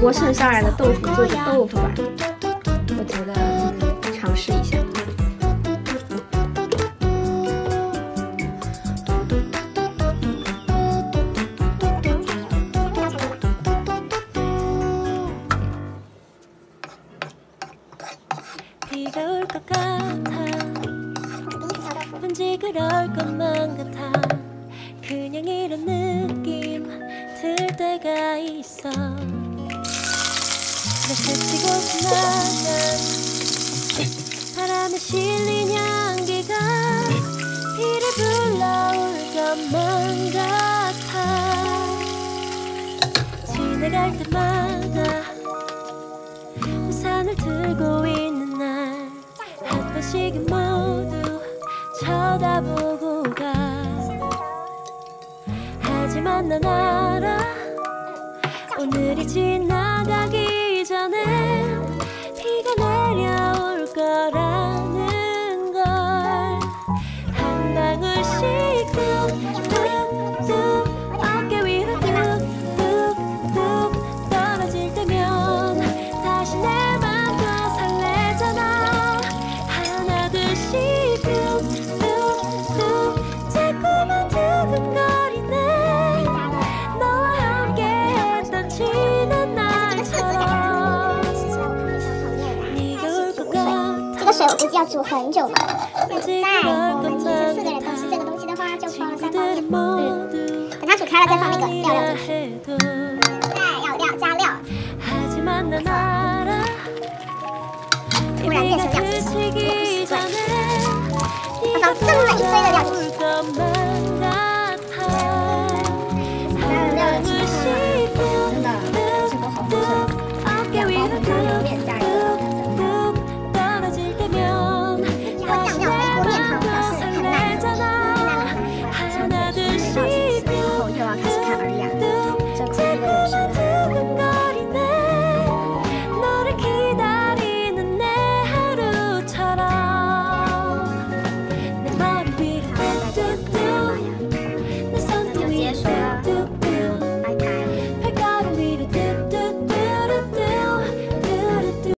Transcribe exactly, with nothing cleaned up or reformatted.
锅剩下来的豆腐做的豆腐吧，我觉得嗯尝试一下。 왠지 그럴 것만 같아 그냥 이런 느낌 들 때가 있어 나 스치고 지나간 바람에 실린 향기가 비를 불러올 것만 같아 지나갈 때마다 우산을 들고 있는 날 한 번씩은 모두 쳐다보고 가 하지만 난 알아 오늘이 지나가기 전에 비가 내려올 거라는 걸 한 방울씩 뚝뚝뚝 어깨 위로 뚝뚝뚝 떨어질 때면 다시 내 맘도 설레잖아 하나 둘씩 자꾸만 두근거리네 너와 함께 했던 지난 날처럼 네가 올 것 같아 这个水我估计要煮很久吧。在我们其实四个人都吃这个东西的话，就放了三包面。嗯，等它煮开了再放那个料料进去。现在要料加料。